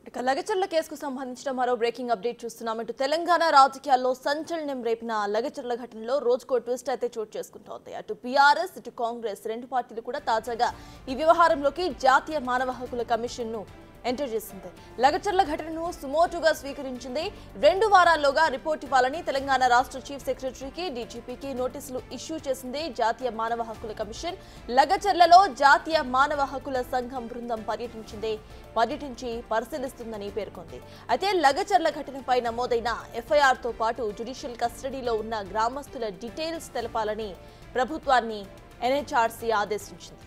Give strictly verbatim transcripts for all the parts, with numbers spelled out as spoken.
ఇక లగచర్ల కేసుకు సంబంధించిన మరో బ్రేకింగ్ అప్డేట్ చూస్తున్నాం. ఇటు తెలంగాణ రాజకీయాల్లో సంచలనం రేపిన లగచర్ల ఘటనలో రోజుకో ట్విస్ట్ అయితే చోటు చేసుకుంటోంది. అటు బీఆర్ఎస్ ఇటు కాంగ్రెస్ రెండు పార్టీలు కూడా తాజాగా ఈ వ్యవహారంలోకి జాతీయ మానవ హక్కుల కమిషన్ ను ఎంటర్ చేసింది. లగచర్ల ఘటనను సుమోటుగా స్వీకరించింది. రెండు వారాల్లోగా రిపోర్ట్ ఇవ్వాలని తెలంగాణ రాష్ట్ర చీఫ్ సెక్రటరీకి డీజీపీకి నోటీసులు ఇష్యూ చేసింది జాతీయ మానవ హక్కుల కమిషన్. లగచర్లలో జాతీయ మానవ హక్కుల సంఘం బృందం పర్యటించింది పర్యటించి పరిశీలిస్తుందని పేర్కొంది. అయితే లగచర్ల ఘటనపై నమోదైన ఎఫ్ఐఆర్ తో పాటు జ్యుడిషియల్ కస్టడీలో ఉన్న గ్రామస్తుల డీటెయిల్స్ తెలపాలని ప్రభుత్వాన్ని ఎన్హెచ్ఆర్సీ ఆదేశించింది.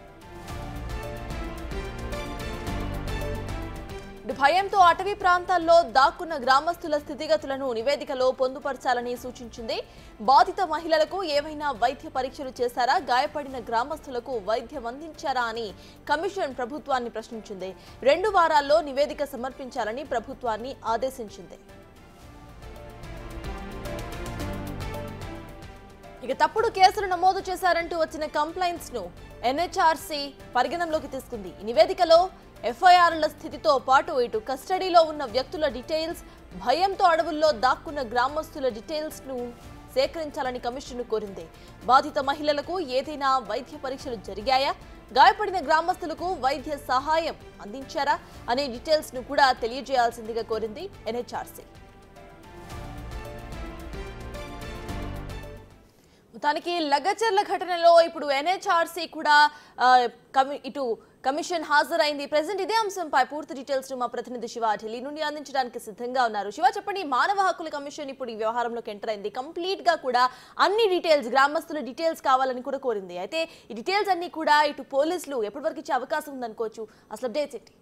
భయంతో అటవీ ప్రాంతాల్లో దాక్కున్న గ్రామస్తుల స్థితిగతులను నివేదికలో పొందుపరచాలని సూచించింది. బాధిత మహిళలకు ఏవైనా వైద్య పరీక్షలు చేశారా, గాయపడిన గ్రామస్తులకు వైద్యం అందించారా అని కమిషన్ ప్రభుత్వాన్ని ప్రశ్నించింది. రెండు వారాల్లో నివేదిక సమర్పించాలని ప్రభుత్వాన్ని ఆదేశించింది. ఇక తప్పుడు కేసులు నమోదు చేశారంటూ వచ్చిన కంప్లైంట్స్ ను ఎన్హెచ్ఆర్సీ పరిగణనలోకి తీసుకుంది. ఈ నివేదికలో ఎఫ్ఐఆర్ల స్థితితో పాటు ఇటు కస్టడీలో ఉన్న వ్యక్తుల డీటెయిల్స్, భయంతో అడవుల్లో దాక్కున్న గ్రామస్తుల డీటెయిల్స్ ను సేకరించాలని కమిషన్ కోరింది. బాధిత మహిళలకు ఏదైనా వైద్య పరీక్షలు జరిగాయా, గాయపడిన గ్రామస్తులకు వైద్య సహాయం అందించారా అనే డీటెయిల్స్ ను కూడా తెలియజేయాల్సిందిగా కోరింది ఎన్హెచ్ఆర్సీ. మొత్తానికి లగచర్ల ఘటనలో ఇప్పుడు ఎన్హెచ్ఆర్సీ కూడా ఇటు కమిషన్ హాజరైంది. ప్రెజెంట్ ఇదే అంశంపై పూర్తి డీటెయిల్స్ మా ప్రతినిధి శివ ఢిల్లీ నుండి అందించడానికి సిద్ధంగా ఉన్నారు. శివ, చెప్పండి, మానవ హక్కుల కమిషన్ ఇప్పుడు ఈ వ్యవహారంలోకి ఎంటర్ అయింది. కంప్లీట్ గా కూడా అన్ని డీటెయిల్స్, గ్రామస్తుల డీటెయిల్స్ కావాలని కూడా కోరింది. అయితే ఈ డీటెయిల్స్ అన్ని కూడా ఇటు పోలీసులు ఎప్పటి వరకు ఇచ్చే అవకాశం ఉందనుకోవచ్చు? అసలు అప్డేట్స్ ఏంటి?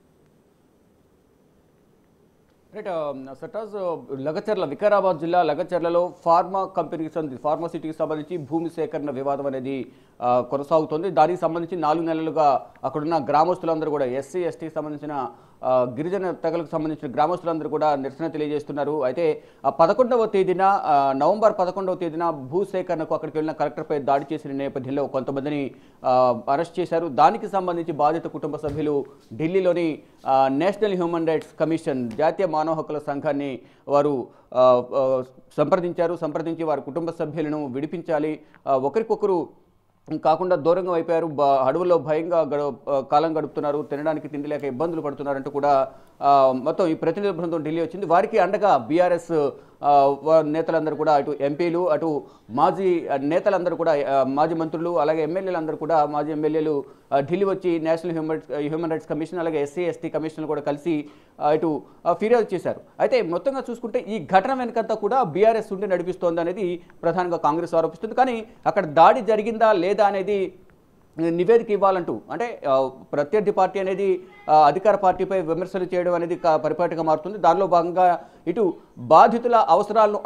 రైట్ సటాజ్ లగచర్ల వికారాబాద్ జిల్లా లగచర్లలో ఫార్మా కంపెనీకి సంబంధించి ఫార్మాసిటీకి సంబంధించి భూమి సేకరణ వివాదం అనేది కొనసాగుతోంది. దానికి సంబంధించి నాలుగు నెలలుగా అక్కడున్న గ్రామస్తులందరూ కూడా ఎస్సీ ఎస్టీకి సంబంధించిన గిరిజన తెగలకు సంబంధించిన గ్రామస్తులందరూ కూడా నిరసన తెలియజేస్తున్నారు. అయితే పదకొండవ తేదీన నవంబర్ పదకొండవ తేదీన భూ సేకరణకు అక్కడికి వెళ్ళిన కలెక్టర్పై దాడి చేసిన నేపథ్యంలో కొంతమందిని అరెస్ట్ చేశారు. దానికి సంబంధించి బాధిత కుటుంబ సభ్యులు ఢిల్లీలోని నేషనల్ హ్యూమన్ రైట్స్ కమిషన్ జాతీయ మానవ హక్కుల సంఘాన్ని వారు సంప్రదించారు. సంప్రదించి వారి కుటుంబ సభ్యులను విడిపించాలి, ఒకరికొకరు కాకుండా దూరంగా అయిపోయారు, అడవుల్లో భయంగా గడు కాలం గడుపుతున్నారు, తినడానికి తిండి లేక ఇబ్బందులు పడుతున్నారంటూ కూడా మొత్తం ఈ ప్రతినిధి బృందం ఢిల్లీ వచ్చింది. వారికి అండగా బీఆర్ఎస్ నేతలందరూ కూడా, అటు ఎంపీలు అటు మాజీ నేతలందరూ కూడా, మాజీ మంత్రులు అలాగే ఎమ్మెల్యేలు అందరూ కూడా, మాజీ ఎమ్మెల్యేలు ఢిల్లీ వచ్చి national human human rights commission అలాగే ఎస్సీ ఎస్టీ కమిషన్ కూడా కలిసి ఇటు ఫిర్యాదు చేశారు. అయితే మొత్తంగా చూసుకుంటే ఈ ఘటన వెనుకంతా కూడా బీఆర్ఎస్ ఉండి నడిపిస్తోంది అనేది ప్రధానంగా కాంగ్రెస్ ఆరోపిస్తుంది. కానీ అక్కడ దాడి జరిగిందా లేదా అనేది నివేదిక ఇవ్వాలంటూ, అంటే ప్రత్యర్థి పార్టీ అనేది అధికార పార్టీపై విమర్శలు చేయడం అనేది పరిపాటిగా మారుతుంది. దానిలో భాగంగా ఇటు బాధితుల అవసరాలను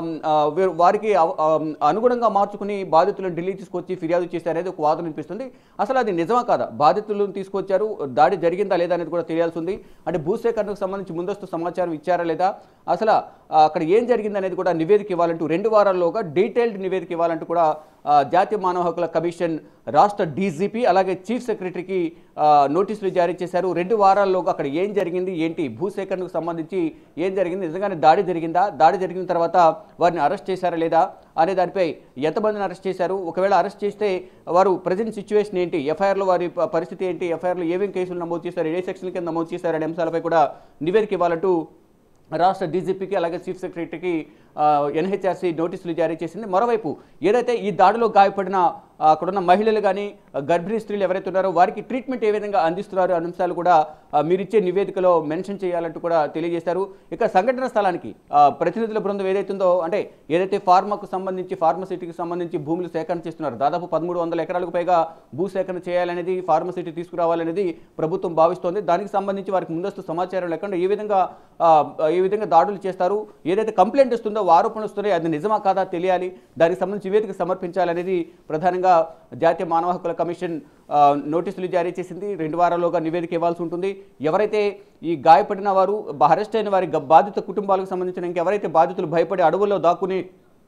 వారికి అనుగుణంగా మార్చుకుని బాధితులను ఢిల్లీ తీసుకొచ్చి ఫిర్యాదు చేశారనేది ఒక వాదన వినిపిస్తుంది. అసలు అది నిజమా కాదా, బాధితులను తీసుకొచ్చారు, దాడి జరిగిందా లేదా అనేది కూడా తెలియాల్సి ఉంది. అంటే భూసేకరణకు సంబంధించి ముందస్తు సమాచారం ఇచ్చారా లేదా, అసలు అక్కడ ఏం జరిగింది అనేది కూడా నివేదిక ఇవ్వాలంటూ, రెండు వారాల్లోగా డీటెయిల్డ్ నివేదిక ఇవ్వాలంటూ కూడా జాతీయ మానవ హక్కుల కమిషన్ రాష్ట్ర డీజీపీ అలాగే చీఫ్ సెక్రటరీకి నోటీసులు జారీ చేశారు. రెండు వారాల్లోగా అక్కడ ఏం జరిగింది ఏంటి, భూసేకరణకు సంబంధించి ఏం జరిగింది, నిజంగానే దాడి జరిగిందా, దాడి జరిగిన తర్వాత వారిని అరెస్ట్ చేశారా లేదా అనే దానిపై ఎంతమందిని అరెస్ట్ చేశారు, ఒకవేళ అరెస్ట్ చేస్తే వారు ప్రజెంట్ సిచ్యువేషన్ ఏంటి, ఎఫ్ఐఆర్లో వారి పరిస్థితి ఏంటి, ఎఫ్ఐఆర్లో ఏమేమి కేసులు నమోదు చేశారు, ఏ సెక్షన్ కింద నమోదు చేశారు అనే అంశాలపై కూడా నివేదిక ఇవ్వాలంటూ రాష్ట్ర డీజీపీకి అలాగే చీఫ్ సెక్రటరీకి ఎన్హెచ్ఆర్సీ నోటీసులు జారీ చేసింది. మరోవైపు ఏదైతే ఈ దాడిలో గాయపడిన అక్కడున్న మహిళలు కానీ గర్భిణీ స్త్రీలు ఎవరైతే ఉన్నారో వారికి ట్రీట్మెంట్ ఏ విధంగా అందిస్తున్నారు అనే అంశాలు కూడా మీరిచ్చే నివేదికలో మెన్షన్ చేయాలంటూ కూడా తెలియజేశారు. ఇక సంఘటన స్థలానికి ప్రతినిధుల బృందం ఏదైతుందో, అంటే ఏదైతే ఫార్మాకు సంబంధించి ఫార్మసిటీకి సంబంధించి భూములు సేకరణ చేస్తున్నారు, దాదాపు పదమూడు వందల ఎకరాలకు పైగా భూ సేకరణ చేయాలనేది, ఫార్మసిటీ తీసుకురావాలనేది ప్రభుత్వం భావిస్తోంది. దానికి సంబంధించి వారికి ముందస్తు సమాచారం లేకుండా ఏ విధంగా ఏ విధంగా దాడులు చేస్తారు, ఏదైతే కంప్లైంట్ వస్తుందో, ఆరోపణలు వస్తున్నాయి, అది నిజమా కాదా తెలియాలి, దానికి సంబంధించి నివేదిక సమర్పించాలనేది ప్రధానంగా జాతీయ మానవ హక్కుల కమిషన్ నోటీసులు జారీ చేసింది. రెండు వారాల్లోగా నివేదిక ఇవ్వాల్సి ఉంటుంది. ఎవరైతే ఈ గాయపడిన వారు, అరెస్ట్ అయిన వారి బాధిత కుటుంబాలకు సంబంధించిన ఇంకెవరైతే బాధితులు భయపడి అడవుల్లో దాక్కుని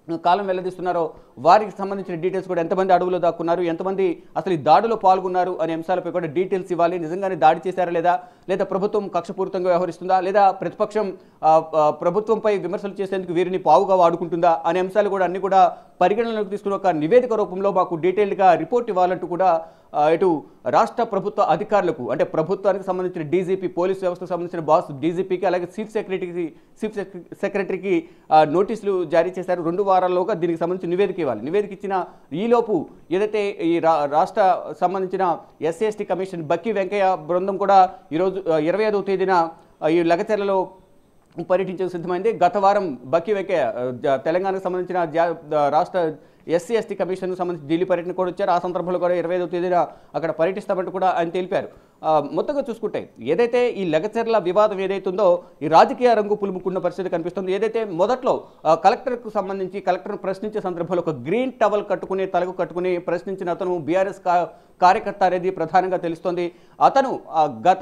కాలం వెల్లడిస్తున్నారో వారికి సంబంధించిన డీటెయిల్స్ కూడా ఎంతమంది అడవులో దాక్కున్నారు, ఎంతమంది అసలు ఈ దాడిలో పాల్గొన్నారు అనే అంశాలపై కూడా డీటెయిల్స్ ఇవ్వాలి. నిజంగానే దాడి చేశారా లేదా, లేదా ప్రభుత్వం కక్షపూరితంగా వ్యవహరిస్తుందా, లేదా ప్రతిపక్షం ప్రభుత్వంపై విమర్శలు చేసేందుకు వీరిని పావుగా వాడుకుంటుందా అనే అంశాలు కూడా అన్ని కూడా పరిగణనలోకి తీసుకుని ఒక నివేదిక రూపంలో మాకు డీటెయిల్డ్గా రిపోర్ట్ ఇవ్వాలంటూ కూడా ఇటు రాష్ట్ర ప్రభుత్వ అధికారులకు అంటే ప్రభుత్వానికి సంబంధించిన డీజీపీ, పోలీస్ వ్యవస్థకు సంబంధించిన బాస్ డీజీపీకి, అలాగే చీఫ్ సెక్రటరీకి చీఫ్ సెక్రటరీకి నోటీసులు జారీ చేశారు. రెండు వారాల్లోగా దీనికి సంబంధించి నివేదిక ఇవ్వాలి. నివేదిక ఇచ్చిన ఈలోపు ఏదైతే ఈ రాష్ట్ర సంబంధించిన SC ST commission Bakki Venkayya బృందం కూడా ఈరోజు ఇరవై ఐదవ తేదీన ఈ లగచర్లలో పర్యటించే సిద్ధమైంది. గత వారం బక్కి వెంకయ్య తెలంగాణకు సంబంధించిన రాష్ట్ర ఎస్సీ ఎస్టీ కమిషన్కు సంబంధించి ఢిల్లీ పర్యటన కూడా వచ్చారు. ఆ సందర్భంలో కూడా ఇరవై ఐదవ తేదీన అక్కడ పర్యటిస్తామంటూ కూడా ఆయన తెలిపారు. మొత్తంగా చూసుకుంటే ఏదైతే ఈ లగచర్ల వివాదం ఏదైతే ఉందో ఈ రాజకీయ రంగు పులుముకున్న పరిస్థితి కనిపిస్తుంది. ఏదైతే మొదట్లో కలెక్టర్కు సంబంధించి కలెక్టర్ను ప్రశ్నించే సందర్భంలో ఒక గ్రీన్ టవల్ కట్టుకుని తలకు కట్టుకుని ప్రశ్నించిన అతను బీఆర్ఎస్ కార్యకర్త అనేది ప్రధానంగా తెలుస్తోంది. అతను గత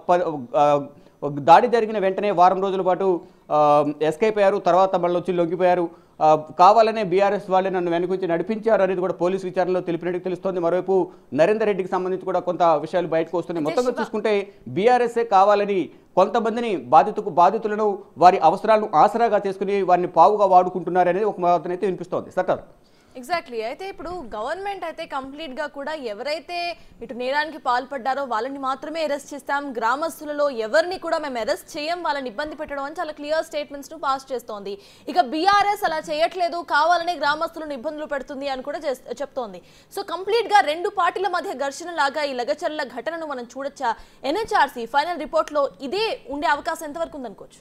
దాడి జరిగిన వెంటనే వారం రోజుల పాటు ఎస్కేప్ అయ్యారు. తర్వాత మళ్ళీ వచ్చి లొంగిపోయారు. కావాలనే బీఆర్ఎస్ వాళ్ళే నన్ను వెనుకొచ్చి నడిపించారు అనేది కూడా పోలీసు విచారణలో తెలిపినట్టు తెలుస్తోంది. మరోవైపు నరేందర్ రెడ్డికి సంబంధించి కూడా కొంత విషయాలు బయటకు వస్తున్నాయి. మొత్తంగా చూసుకుంటే బీఆర్ఎస్ఏ కావాలని కొంతమందిని బాధితుకు బాధితులను వారి అవసరాలను ఆసరాగా చేసుకుని వారిని పావుగా వాడుకుంటున్నారనేది ఒక వాదన అయితే వినిపిస్తోంది. సటర్ ఎగ్జాక్ట్లీ. అయితే ఇప్పుడు గవర్నమెంట్ అయితే కంప్లీట్గా కూడా ఎవరైతే ఇటు నేరానికి పాల్పడ్డారో వాళ్ళని మాత్రమే అరెస్ట్ చేస్తాం, గ్రామస్తులలో ఎవరిని కూడా మేము అరెస్ట్ చేయం, వాళ్ళని ఇబ్బంది పెట్టడం అని చాలా క్లియర్ స్టేట్మెంట్స్ను పాస్ చేస్తోంది. ఇక బీఆర్ఎస్ అలా చేయట్లేదు, కావాలనే గ్రామస్తులను ఇబ్బందులు పెడుతుంది అని కూడా చెప్తోంది. సో కంప్లీట్గా రెండు పార్టీల మధ్య ఘర్షణ లాగా ఈ లగచర్ల ఘటనను మనం చూడొచ్చా? ఎన్హెచ్ఆర్సీ ఫైనల్ రిపోర్ట్లో ఇదే ఉండే అవకాశం ఎంతవరకు ఉందనుకోవచ్చు?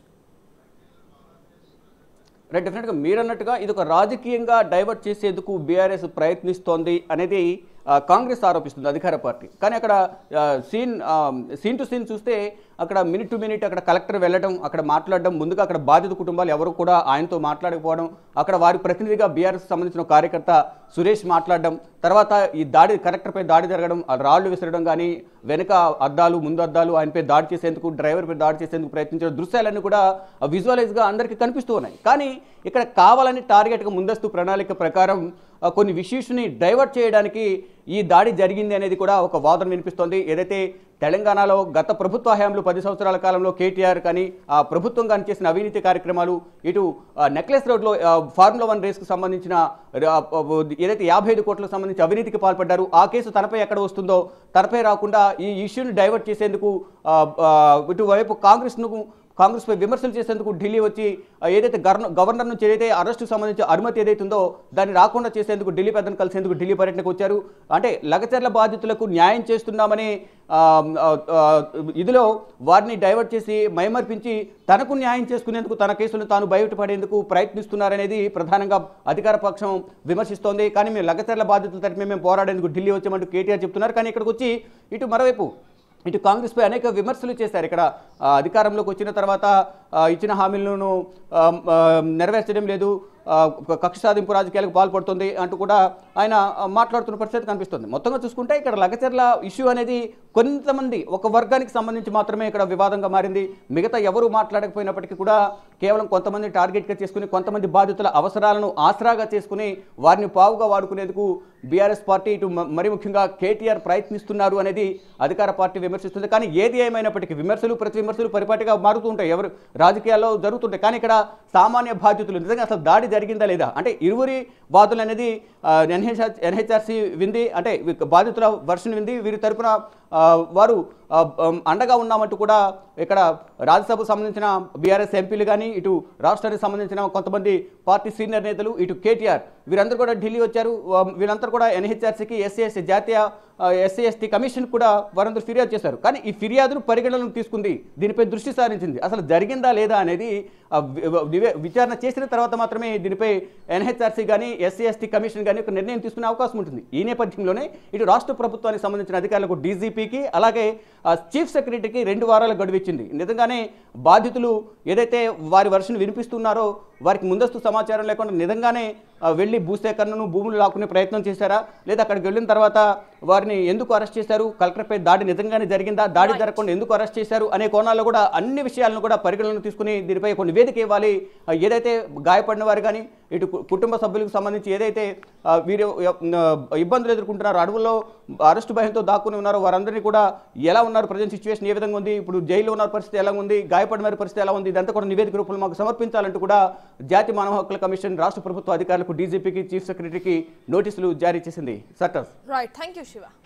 రైట్, డెఫినెట్గా మీరు అన్నట్టుగా ఇది ఒక రాజకీయంగా డైవర్ట్ చేసేందుకు బీఆర్ఎస్ ప్రయత్నిస్తోంది అనేది కాంగ్రెస్ ఆరోపిస్తుంది, అధికార పార్టీ. కానీ అక్కడ సీన్ సీన్ టు సీన్ చూస్తే అక్కడ మినిట్ టు మినిట్ అక్కడ కలెక్టర్ వెళ్ళడం, అక్కడ మాట్లాడడం, ముందుగా అక్కడ బాధిత కుటుంబాలు ఎవరు కూడా ఆయనతో మాట్లాడకపోవడం, అక్కడ వారి ప్రతినిధిగా బీఆర్ఎస్ సంబంధించిన కార్యకర్త సురేష్ మాట్లాడడం, తర్వాత ఈ దాడి కలెక్టర్పై దాడి జరగడం, రాళ్లు విసరడం కానీ, వెనుక అద్దాలు ముందు అద్దాలు ఆయనపై దాడి చేసేందుకు, డ్రైవర్పై దాడి చేసేందుకు ప్రయత్నించిన దృశ్యాలన్నీ కూడా విజువలైజ్గా అందరికీ కనిపిస్తూ ఉన్నాయి. కానీ ఇక్కడ కావాలని టార్గెట్గా ముందస్తు ప్రణాళిక ప్రకారం కొన్ని విషయాన్ని డైవర్ట్ చేయడానికి ఈ దాడి జరిగింది అనేది కూడా ఒక వాదన వినిపిస్తోంది. ఏదైతే తెలంగాణలో గత ప్రభుత్వ హయాంలో పది సంవత్సరాల కాలంలో కేటీఆర్ కానీ ఆ ప్రభుత్వం కానీ చేసిన అవినీతి కార్యక్రమాలు, ఇటు నెక్లెస్ రోడ్లో ఫార్ములా వన్ రేస్కు సంబంధించిన ఏదైతే యాభై ఐదు కోట్లకు సంబంధించి అవినీతికి పాల్పడ్డారు, ఆ కేసు తనపై ఎక్కడ వస్తుందో తనపై రాకుండా ఈ ఇష్యూని డైవర్ట్ చేసేందుకు ఇటువైపు కాంగ్రెస్ను కాంగ్రెస్పై విమర్శలు చేసేందుకు ఢిల్లీ వచ్చి ఏదైతే గవర్నర్ నుంచి ఏదైతే అరెస్టుకు సంబంధించి అనుమతి ఏదైతే ఉందో దాన్ని రాకుండా చేసేందుకు ఢిల్లీ పెద్దను కలిసేందుకు ఢిల్లీ పర్యటనకు వచ్చారు. అంటే లగచర్ల బాధితులకు న్యాయం చేస్తున్నామని ఇదిలో వారిని డైవర్ట్ చేసి మైమర్పించి తనకు న్యాయం చేసుకునేందుకు, తన కేసులను తాను బయటపడేందుకు ప్రయత్నిస్తున్నారనేది ప్రధానంగా అధికార పక్షం విమర్శిస్తోంది. కానీ మేము లగచర్ల బాధితుల తరఫున మేము పోరాడేందుకు ఢిల్లీ వచ్చామంటూ కేటీఆర్ చెప్తున్నారు. కానీ ఇక్కడికి వచ్చి ఇటు మరోవైపు ఇటు కాంగ్రెస్పై అనేక విమర్శలు చేశారు. ఇక్కడ అధికారంలోకి వచ్చిన తర్వాత ఇచ్చిన హామీలను నెరవేర్చడం లేదు, కక్ష సాధింపు రాజకీయాలకు పాల్పడుతుంది అంటూ కూడా ఆయన మాట్లాడుతున్న పరిస్థితి కనిపిస్తుంది. మొత్తంగా చూసుకుంటే ఇక్కడ లగచర్ల ఇష్యూ అనేది కొంతమంది ఒక వర్గానికి సంబంధించి మాత్రమే ఇక్కడ వివాదంగా మారింది. మిగతా ఎవరు మాట్లాడకపోయినప్పటికీ కూడా కేవలం కొంతమంది టార్గెట్గా చేసుకుని, కొంతమంది బాధితుల అవసరాలను ఆసరాగా చేసుకుని వారిని పావుగా వాడుకునేందుకు బీఆర్ఎస్ పార్టీ ఇటు మరి ముఖ్యంగా కేటీఆర్ ప్రయత్నిస్తున్నారు అనేది అధికార పార్టీ విమర్శిస్తుంది. కానీ ఏది ఏమైనప్పటికీ విమర్శలు ప్రతి విమర్శలు పరిపాటిగా మారుతూ ఉంటాయి, ఎవరు రాజకీయాల్లో జరుగుతుంటాయి. కానీ ఇక్కడ సామాన్య బాధితులు నిజంగా అసలు దాడి జరిగిందా లేదా అంటే ఇరువురి వాదులు అనేది ఎన్హెచ్ఆర్ ఎన్హెచ్ఆర్సీ వింది, అంటే బాధితుల వర్షన్ వింది, వీరి తరపున వారు అండగా ఉన్నామంటూ కూడా ఇక్కడ రాజ్యసభకు సంబంధించిన బీఆర్ఎస్ ఎంపీలు కానీ, ఇటు రాష్ట్రానికి సంబంధించిన కొంతమంది పార్టీ సీనియర్ నేతలు, ఇటు కేటీఆర్ వీరందరూ కూడా ఢిల్లీ వచ్చారు. వీరందరూ కూడా ఎన్హెచ్ఆర్సీకి ఎస్సీ ఎస్టీ జాతీయ ఎస్సీ ఎస్టీ కమిషన్ కూడా వారందరూ ఫిర్యాదు చేశారు. కానీ ఈ ఫిర్యాదును పరిగణనలోకి తీసుకుంది, దీనిపై దృష్టి సారించింది. అసలు జరిగిందా లేదా అనేది విచారణ చేసిన తర్వాత మాత్రమే దీనిపై ఎన్హెచ్ఆర్సీ కానీ ఎస్సీ ఎస్టీ కమిషన్ కానీ ఒక నిర్ణయం తీసుకునే అవకాశం ఉంటుంది. ఈ నేపథ్యంలోనే ఇటు రాష్ట్ర ప్రభుత్వానికి సంబంధించిన అధికారులకు డీజీపీకి అలాగే చీఫ్ సెక్రటరీకి రెండు వారాల గడువు ఇచ్చింది. నిజంగానే బాధితులు ఏదైతే వారి వర్షన్ వినిపిస్తున్నారో వారికి ముందస్తు సమాచారం లేకుండా నిజంగానే వెళ్ళి భూసేకరణను భూములు లాక్కునే ప్రయత్నం చేశారా, లేదా అక్కడికి వెళ్ళిన తర్వాత వారిని ఎందుకు అరెస్ట్ చేశారు, కలెక్టర్పై దాడి నిజంగానే జరిగిందా, దాడి జరగకుండా ఎందుకు అరెస్ట్ చేశారు అనే కోణాల్లో కూడా అన్ని విషయాలను కూడా పరిగణలోకి తీసుకుని దీనిపై ఒక నివేదిక ఇవ్వాలి. ఏదైతే గాయపడిన వారు కానీ ఇటు కుటుంబ సభ్యులకు సంబంధించి ఏదైతే వీరు ఇబ్బందులు ఎదుర్కొంటున్నారో, అడవుల్లో అరెస్టు భయంతో దాక్కుని ఉన్నారో వారందరినీ కూడా ఎలా ఉన్నారు, ప్రజెంట్ సిచ్యువేషన్ ఏ విధంగా ఉంది, ఇప్పుడు జైల్లో ఉన్న పరిస్థితి ఎలా ఉంది, గాయపడిన వారి పరిస్థితి ఎలా ఉంది, ఇదంతా కూడా నివేదిక రూపంలో మాకు సమర్పించాలంటూ కూడా జాతీయ మానవ హక్కుల కమిషన్ రాష్ట్ర ప్రభుత్వ అధికారులకు, డీజీపీకి, చీఫ్ సెక్రటరీకి నోటీసులు జారీ చేసింది. సర్టస్ రైట్, థ్యాంక్ యూ శివ.